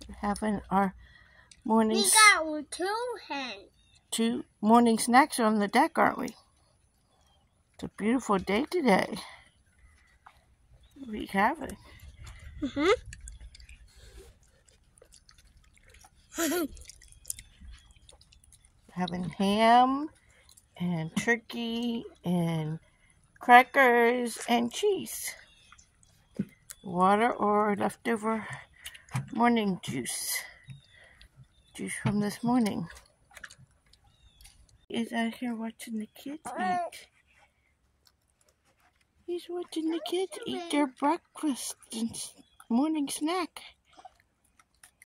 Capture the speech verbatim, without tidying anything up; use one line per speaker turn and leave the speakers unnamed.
We're having our morning.
We got two hens.
Two morning snacks on the deck, aren't we? It's a beautiful day today. What are we having?
Mm-hmm.
Having ham and turkey and crackers and cheese. Water or leftover morning juice. Juice from this morning. He's out here watching the kids eat. He's watching the kids eat their breakfast and morning snack.